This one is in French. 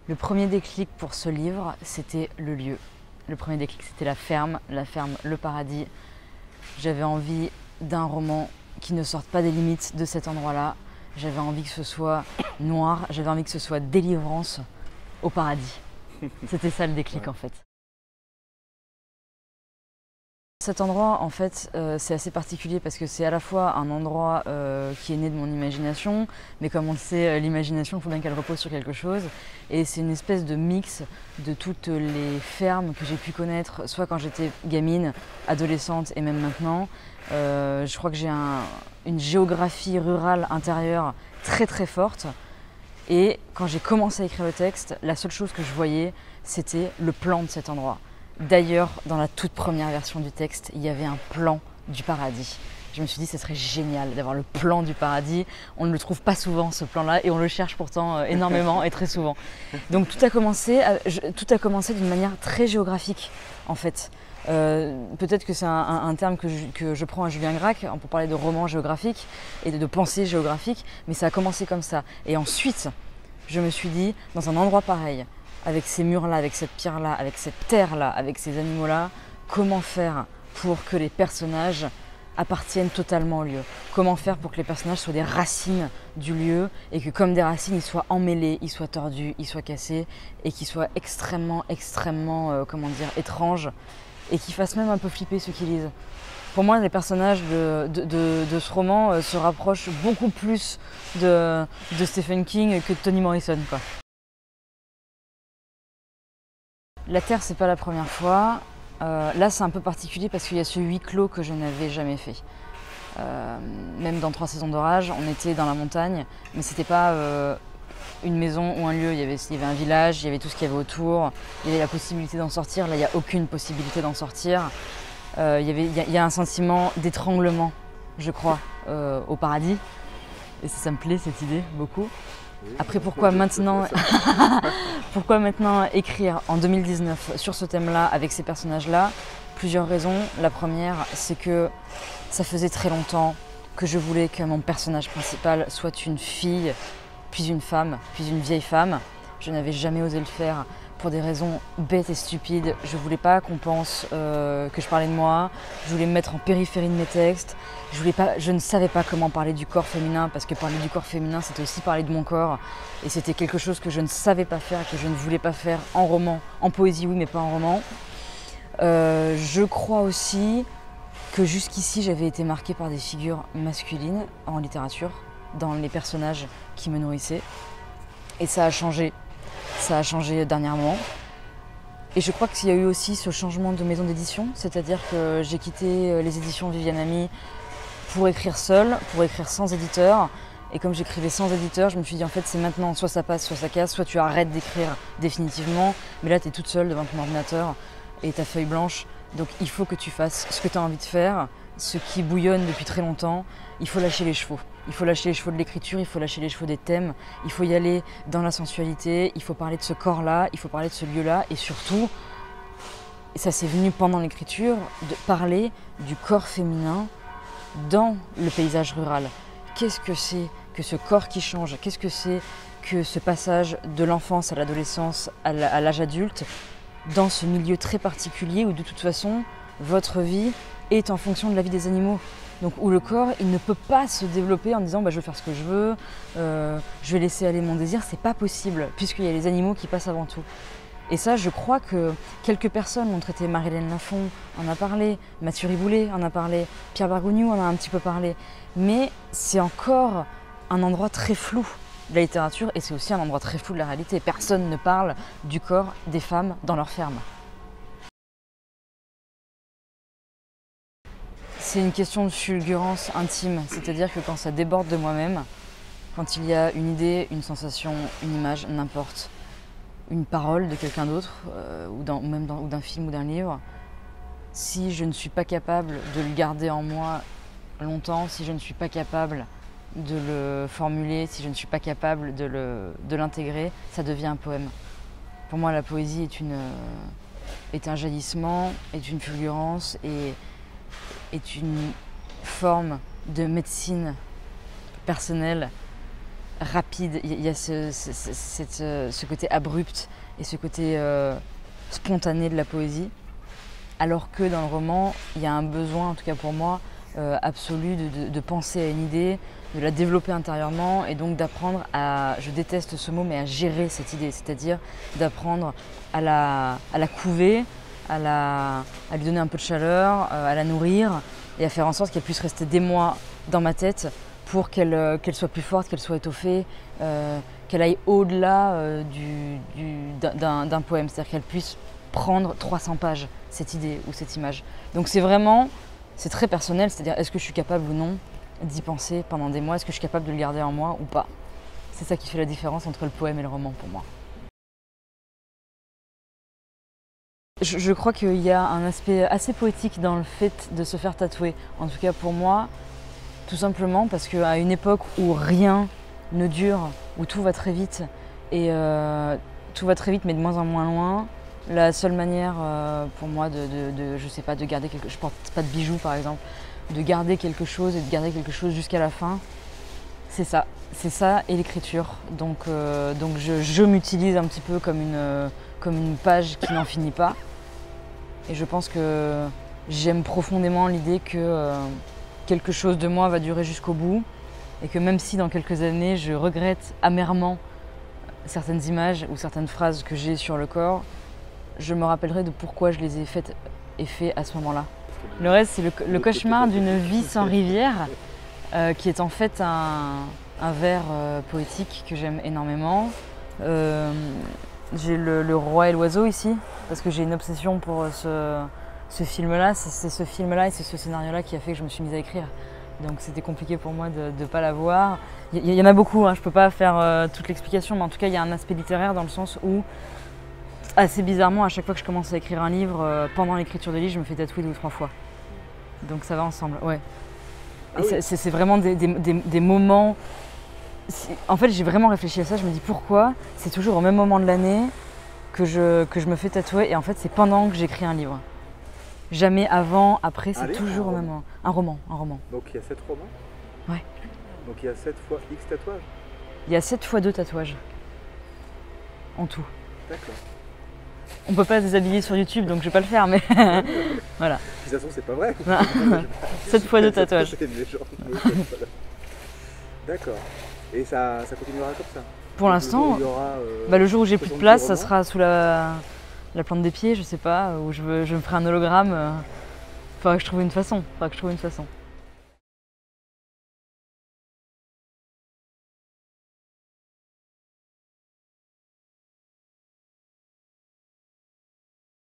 Le premier déclic pour ce livre, c'était le lieu. Le premier déclic, c'était la ferme, Le Paradis. J'avais envie d'un roman qui ne sorte pas des limites de cet endroit-là. J'avais envie que ce soit noir, j'avais envie que ce soit délivrance au paradis. C'était ça le déclic en fait. Cet endroit, en fait, c'est assez particulier parce que c'est à la fois un endroit qui est né de mon imagination, mais comme on le sait, l'imagination, il faut bien qu'elle repose sur quelque chose. Et c'est une espèce de mix de toutes les fermes que j'ai pu connaître, soit quand j'étais gamine, adolescente et même maintenant. Je crois que j'ai une géographie rurale intérieure très très forte. Et quand j'ai commencé à écrire le texte, la seule chose que je voyais, c'était le plan de cet endroit. D'ailleurs, dans la toute première version du texte, il y avait un plan du paradis. Je me suis dit que ce serait génial d'avoir le plan du paradis. On ne le trouve pas souvent, ce plan-là, et on le cherche pourtant énormément et très souvent. Donc tout a commencé d'une manière très géographique, en fait. Peut-être que c'est un terme que je prends à Julien Gracq pour parler de roman géographique et de pensée géographique, mais ça a commencé comme ça. Et ensuite, je me suis dit, dans un endroit pareil, avec ces murs-là, avec cette pierre-là, avec cette terre-là, avec ces animaux-là, comment faire pour que les personnages appartiennent totalement au lieu? Comment faire pour que les personnages soient des racines du lieu et que comme des racines, ils soient emmêlés, ils soient tordus, ils soient cassés et qu'ils soient extrêmement, étranges et qui fassent même un peu flipper ceux qui lisent. Pour moi, les personnages de ce roman se rapprochent beaucoup plus de Stephen King que de Toni Morrison, quoi. La Terre, c'est pas la première fois. Là, c'est un peu particulier parce qu'il y a ce huis clos que je n'avais jamais fait. Même dans 3 saisons d'orage, on était dans la montagne, mais c'était pas une maison ou un lieu. Il y avait un village, il y avait tout ce qu'il y avait autour, il y avait la possibilité d'en sortir. Là, il n'y a aucune possibilité d'en sortir. Il y a un sentiment d'étranglement, je crois, au paradis. Et ça me plaît, cette idée, beaucoup. Après, pourquoi maintenant écrire en 2019 sur ce thème-là, avec ces personnages-là? Plusieurs raisons. La première, c'est que ça faisait très longtemps que je voulais que mon personnage principal soit une fille, puis une femme, puis une vieille femme. Je n'avais jamais osé le faire pour des raisons bêtes et stupides. Je voulais pas qu'on pense que je parlais de moi. Je voulais me mettre en périphérie de mes textes. Je ne savais pas comment parler du corps féminin parce que parler du corps féminin, c'était aussi parler de mon corps. Et c'était quelque chose que je ne savais pas faire, que je ne voulais pas faire en roman. En poésie, oui, mais pas en roman. Je crois aussi que jusqu'ici, j'avais été marquée par des figures masculines en littérature, dans les personnages qui me nourrissaient. Et ça a changé. Ça a changé dernièrement. Et je crois qu'il y a eu aussi ce changement de maison d'édition, c'est-à-dire que j'ai quitté les éditions Viviane Ami pour écrire seule, pour écrire sans éditeur. Et comme j'écrivais sans éditeur, je me suis dit en fait c'est maintenant, soit ça passe, soit ça casse, soit tu arrêtes d'écrire définitivement. Mais là tu es toute seule devant ton ordinateur et ta feuille blanche. Donc il faut que tu fasses ce que tu as envie de faire, ce qui bouillonne depuis très longtemps. Il faut lâcher les chevaux. Il faut lâcher les chevaux de l'écriture, il faut lâcher les chevaux des thèmes, il faut y aller dans la sensualité, il faut parler de ce corps-là, il faut parler de ce lieu-là et surtout, et ça c'est venu pendant l'écriture, de parler du corps féminin dans le paysage rural. Qu'est-ce que c'est que ce corps qui change? Qu'est-ce que c'est que ce passage de l'enfance à l'adolescence, à l'âge adulte, dans ce milieu très particulier où de toute façon, votre vie est en fonction de la vie des animaux? Donc où le corps, il ne peut pas se développer en disant je vais faire ce que je veux, je vais laisser aller mon désir, c'est pas possible, puisqu'il y a les animaux qui passent avant tout. Et ça, je crois que quelques personnes l'ont traité. Marie-Hélène Lafont en a parlé, Mathieu Riboulet en a parlé, Pierre Bergogneau en a un petit peu parlé. Mais c'est encore un endroit très flou de la littérature et c'est aussi un endroit très flou de la réalité. Personne ne parle du corps des femmes dans leur ferme. C'est une question de fulgurance intime, c'est-à-dire que quand ça déborde de moi-même, quand il y a une idée, une sensation, une image, n'importe, une parole de quelqu'un d'autre, ou d'un film ou d'un livre, si je ne suis pas capable de le garder en moi longtemps, si je ne suis pas capable de le formuler, si je ne suis pas capable de l'intégrer, ça devient un poème. Pour moi, la poésie est un jaillissement, est une fulgurance et est une forme de médecine personnelle rapide, il y a ce côté abrupt et ce côté spontané de la poésie. Alors que dans le roman, il y a un besoin, en tout cas pour moi, absolu de penser à une idée, de la développer intérieurement et donc d'apprendre à, je déteste ce mot, mais à gérer cette idée, c'est-à-dire d'apprendre à la couver, à lui donner un peu de chaleur, à la nourrir et à faire en sorte qu'elle puisse rester des mois dans ma tête pour qu'elle soit plus forte, qu'elle soit étoffée, qu'elle aille au-delà d'un poème, c'est-à-dire qu'elle puisse prendre 300 pages, cette idée ou cette image. Donc c'est très personnel, c'est-à-dire est-ce que je suis capable ou non d'y penser pendant des mois, est-ce que je suis capable de le garder en moi ou pas. C'est ça qui fait la différence entre le poème et le roman pour moi. Je crois qu'il y a un aspect assez poétique dans le fait de se faire tatouer, en tout cas pour moi, tout simplement parce qu'à une époque où rien ne dure, où tout va très vite, et tout va très vite mais de moins en moins loin, la seule manière pour moi je sais pas, de garder quelque chose, je porte pas de bijoux par exemple, de garder quelque chose et de garder quelque chose jusqu'à la fin, c'est ça et l'écriture. Donc je m'utilise un petit peu comme une page qui n'en finit pas. Et je pense que j'aime profondément l'idée que quelque chose de moi va durer jusqu'au bout et que même si dans quelques années je regrette amèrement certaines images ou certaines phrases que j'ai sur le corps, je me rappellerai de pourquoi je les ai faites et fait à ce moment-là. Le reste, c'est le cauchemar d'une vie sans rivière, qui est en fait un vers poétique que j'aime énormément. J'ai le roi et l'oiseau ici, parce que j'ai une obsession pour ce film-là. C'est ce film-là et c'est ce scénario-là qui a fait que je me suis mise à écrire. Donc c'était compliqué pour moi de ne pas l'avoir. Il y en a beaucoup, hein, je ne peux pas faire toute l'explication, mais en tout cas il y a un aspect littéraire dans le sens où, assez bizarrement, à chaque fois que je commence à écrire un livre, pendant l'écriture du livre, je me fais tatouer 2 ou 3 fois. Donc ça va ensemble, ouais. Ah oui. C'est vraiment des moments... En fait, j'ai vraiment réfléchi à ça, je me dis pourquoi c'est toujours au même moment de l'année que je me fais tatouer, et en fait c'est pendant que j'écris un livre. Jamais avant, après, c'est toujours au même moment. Un roman. Donc il y a 7 romans? Ouais. Donc il y a 7 fois X tatouages? Il y a 7 fois 2 tatouages. En tout. D'accord. On peut pas se déshabiller sur YouTube, donc je vais pas le faire, mais voilà. De toute façon, c'est pas vrai. 7 fois 2 tatouages. C'est une légende. D'accord. Et ça continuera comme ça? Pour l'instant, le jour où j'ai plus de place, ça sera sous la plante des pieds, je sais pas, où je me ferai un hologramme. Faudra que je trouve une façon.